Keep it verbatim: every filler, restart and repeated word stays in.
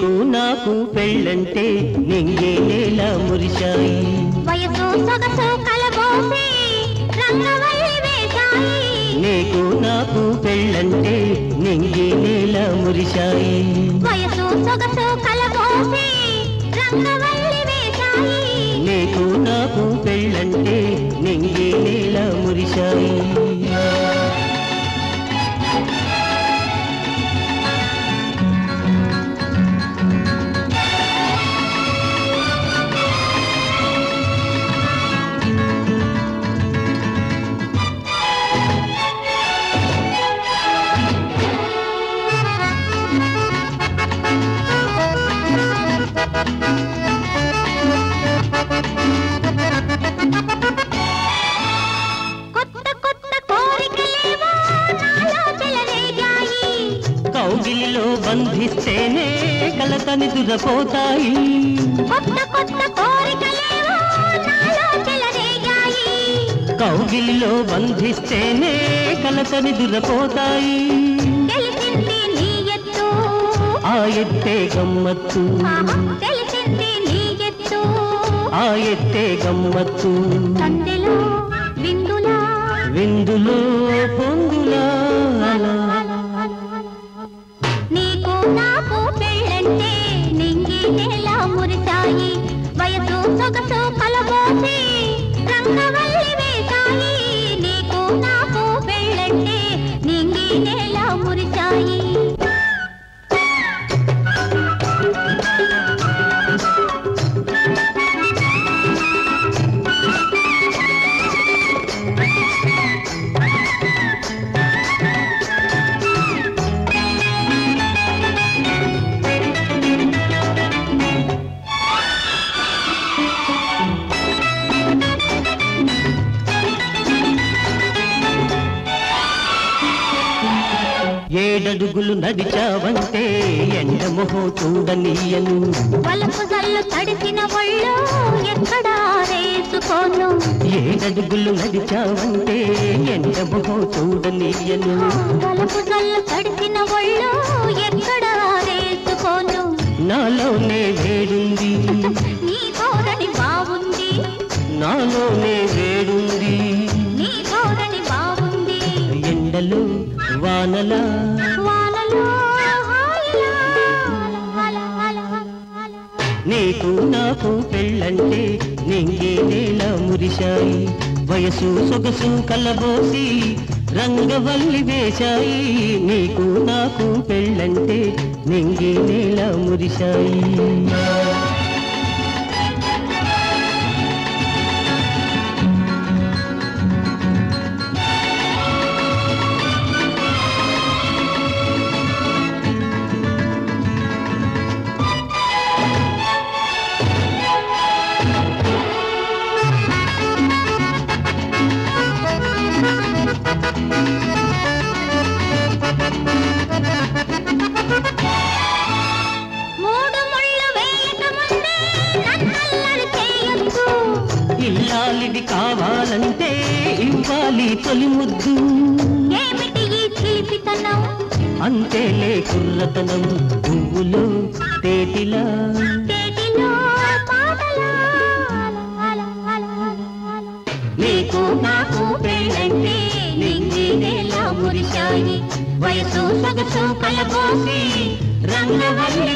నీకు నాకు పెళ్ళంటే నింగే నేల మురిశాయి వయసు సొగసు కలబోసి రంగవల్లి వేశాయి నీకు నాకు పెళ్ళంటే నింగే నేల మురిశాయి వయసు సొగసు కలబోసి రంగవల్లి వేశాయి నీకు నాకు పెళ్ళంటే నింగే నేల మురిశాయి కౌగిలిలో బంధిస్తేనే కలతని దురపోతాయి కొత్త కొత్త కోరికలేవో నాలో చెలరేగాయి కౌగిలిలో బంధిస్తేనే కలతని దురపోతాయి తెలిసింది నీ ఎత్తు ఆ ఎత్తే గమ్మత్తు తెలిసింది నీ ఎత్తు ఆ ఎత్తే గమ్మత్తు సందెలో విందులా విందులో పొందులా నీకు నాకు పెళ్ళంటే నింగి నేల మురిశాయి వయసు సొగసు కలబోసి రంగవల్లి వేశాయి నీకు నాకు పెళ్ళంటే నింగి నేల మురిశాయి ఏడడుగులు నడిచావంటే ఎండమొహో చూడనీయను వలపు జల్లు తడిసిన ఒళ్ళు ఎక్కడా రేసుకోను ఏడడుగులు నడిచావంటే ఎండమొహో చూడనీయను వలపు జల్లు తడిసిన ఒళ్ళు ఎక్కడా రేసుకోను నాలోనే వేడుంది నీ ధోరణి బాగుంది నాలోనే వేడుంది నీ ధోరణి బాగుంది ఎండలు వానలా వానలో నీకు నాకు పెళ్ళంటే నింగే నేల మురిశాయి వయసు సొగసు కలబోసి రంగవల్లి వేశాయి నీకు నాకు పెళ్ళంటే నింగే నేల మురిశాయి మూడు ముళ్ళు వేయక ముందే నన్నల్లరి చేయొద్దు ఇల్లాలిది కావాలంటే ఇవ్వాలి తొలి ముద్దు ఏమిటి ఈ చిలిపితనం అంతేలే కుర్రతనం పువ్వులు తేటిలా తేటిలో పాటలా నీకు నాకు పెళ్ళంటే నింగి నేల మురిశాయి వయసు సొగసు కలబోసి రంగవల్లి